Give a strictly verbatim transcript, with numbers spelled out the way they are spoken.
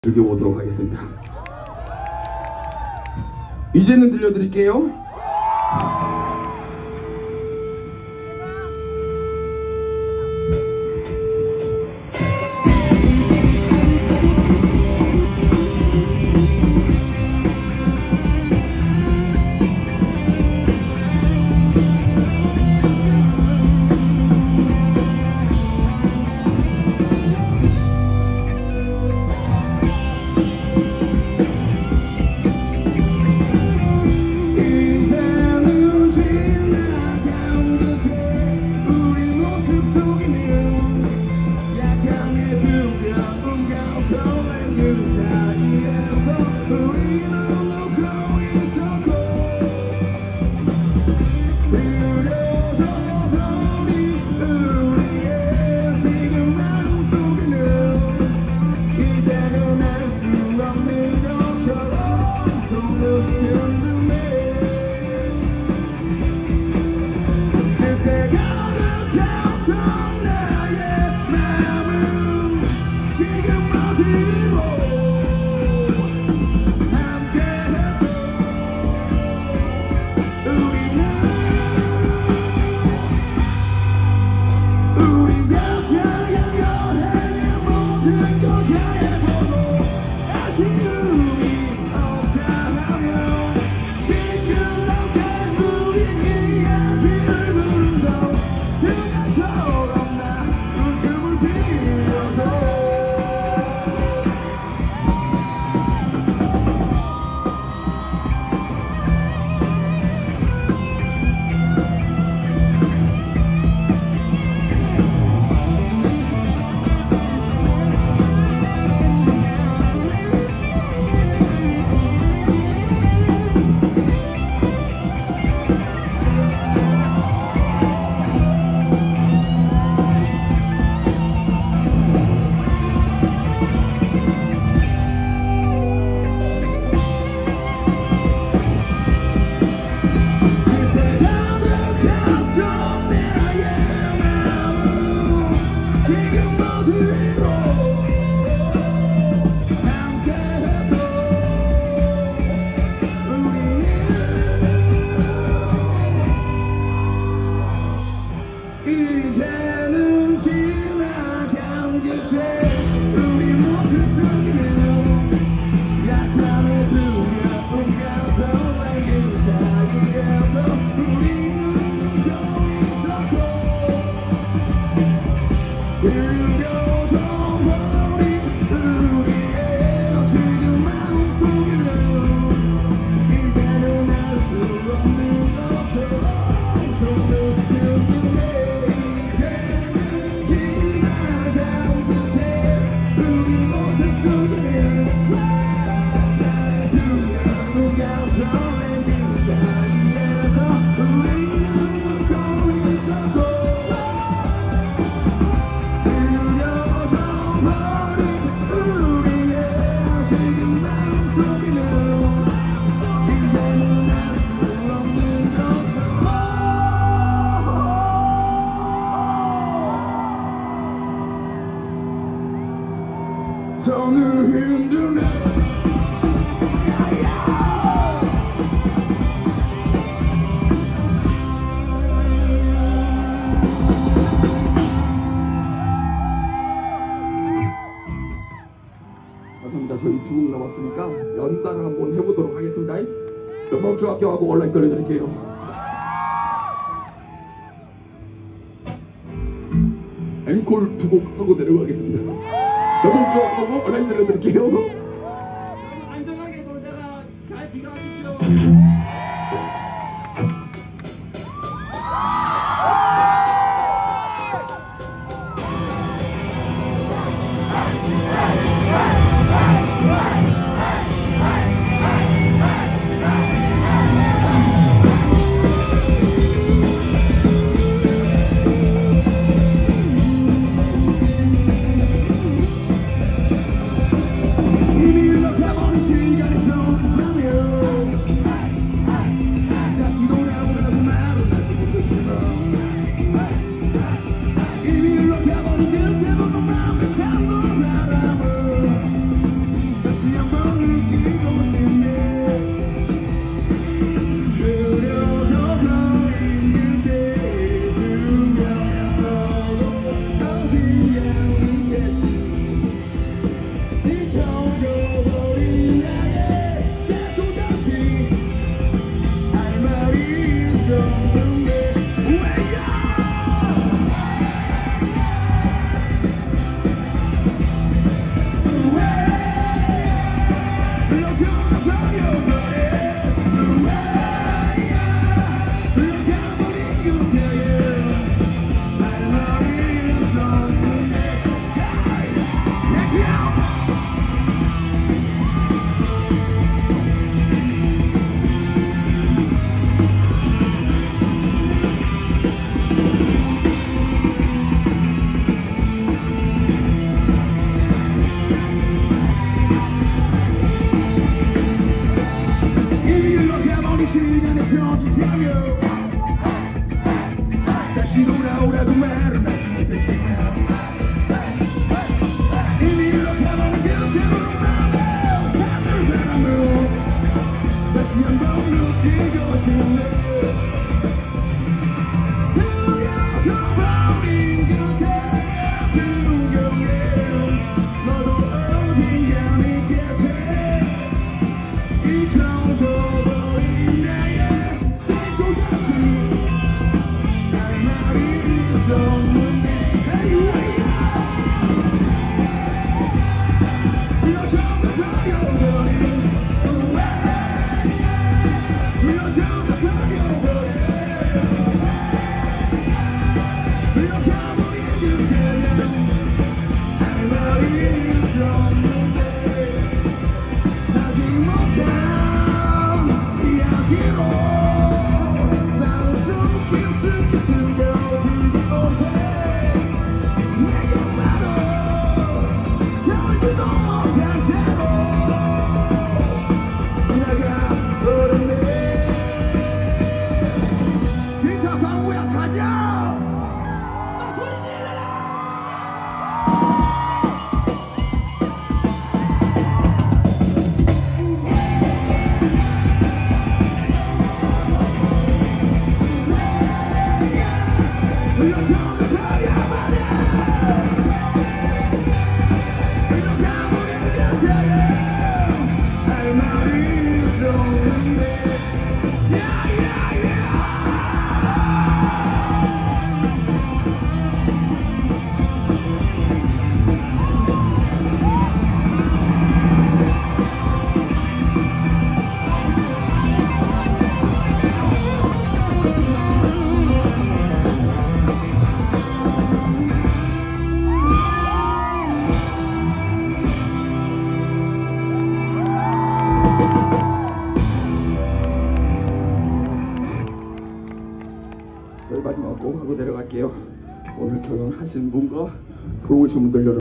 즐겨보도록 하겠습니다. 이제는 들려드릴게요. 감사합니다. 저희 두 곡 남았으니까 연달아 한번 해보도록 하겠습니다. 연방중학교하고 온라인 들려드릴게요. 앵콜 두 곡 하고 내려가겠습니다. 연방중학교하고 온라인 들려드릴게요. 안전하게 놀다가 잘 귀가하십시오. 시간에 편집하며 다시 돌아오라고 말은 하지 못했지만 이미 이렇게 먼 곁으로 나와 산을 바라며 다시 한번 느끼고 싶네. 흐려져버린 그대 풍경에 너도 어딘가 네 곁에 잊혀져버린 나의 뒷도 다시 할 말이 없는데 Hey way 흐려져버린 버려버린 흐려져버린 버려버린 이렇게 버린 그대는 할 말이 없는데 하지 못한 이야기로 나는 숨길 수 들려주고 오세 내게 말어 결국도 못한 채로 지나가 버렸네. 기타 광우야 가자. 나 소리 질러라. 저희 마지막 곡 하고 내려갈게요. 오늘 결혼하신 분과 들어오신 분들 여러분